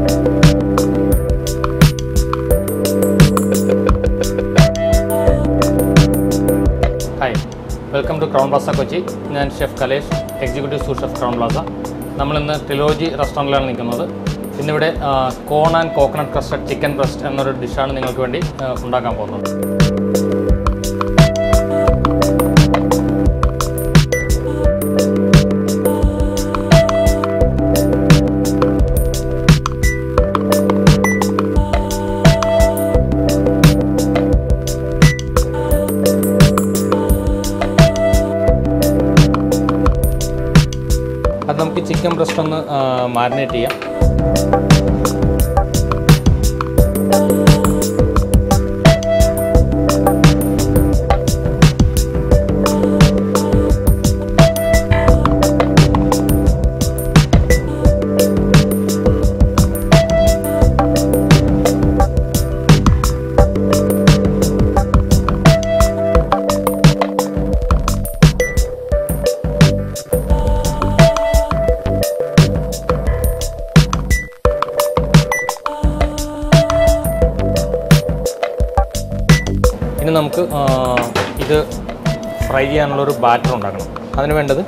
Hi, welcome to Crown Plaza Kochi. I am Chef Kalesh, Executive Sous Chef Crown Plaza. We are in the Trilogy restaurant. Here corn and coconut crusted chicken breast and a dish. Chicken breast marinate. നമുക്ക് ഇത് fry ചെയ്യാനുള്ള ഒരു batter ഉണ്ടാക്കണം. അതിനു വേണ്ടത്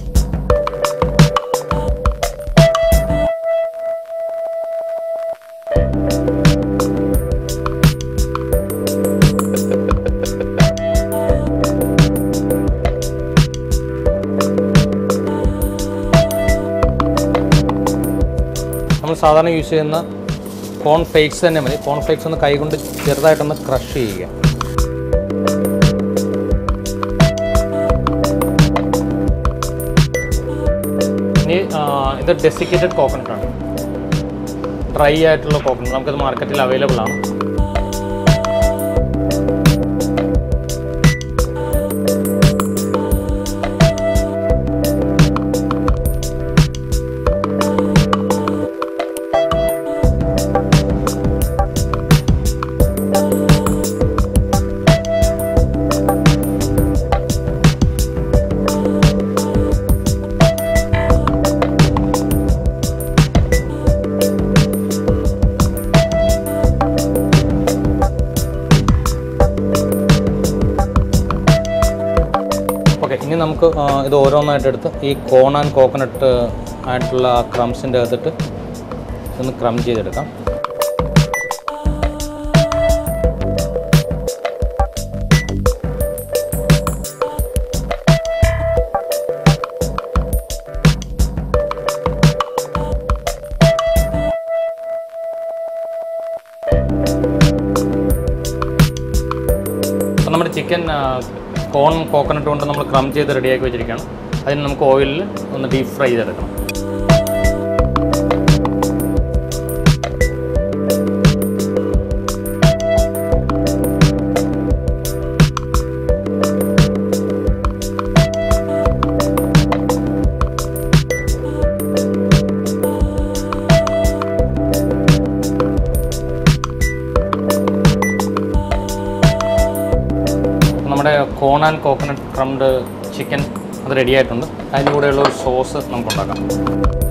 നമ്മൾ സാധാരണ use ചെയ്യുന്ന കോൺ ഫ്ലേക്സ് തന്നെ മതി. കോൺ ഫ്ലേക്സ് ഒന്ന് കൈകൊണ്ട് ചെറുതായിട്ടൊന്ന് ക്രഷ് ചെയ്യുക. ഇത് ഡെസിക്കേറ്റഡ് കോക്കനട്ട് ആണ്, ഡ്രൈ ആയിട്ടുള്ള കോക്കനട്ട്. നമുക്കത് മാർക്കറ്റിൽ അവൈലബിൾ ആണ്. ഇനി നമുക്ക് ഇത് ഓരോന്നായിട്ട് എടുത്ത് ഈ കോൺ ആൻഡ് കോക്കനട്ട് ആയിട്ടുള്ള ക്രംസിൻ്റെ അകത്തിട്ട് ഒന്ന് ക്രം ചെയ്തെടുക്കാം. അപ്പം നമ്മുടെ ചിക്കൻ കോൺ കോക്കനട്ട് കൊണ്ട് നമ്മൾ ക്രം ചെയ്ത് റെഡിയാക്കി വെച്ചിരിക്കുകയാണ്. അതിന് നമുക്ക് ഓയിലിൽ ഒന്ന് ഡീപ്പ് ഫ്രൈ ചെയ്തെടുക്കണം. നമ്മുടെ corn and coconut crumbed chicken അത് റെഡി ആയിട്ടുണ്ട്. അതിൻ്റെ കൂടെയുള്ള ഒരു സോസ് നമുക്ക് ഉണ്ടാക്കാം.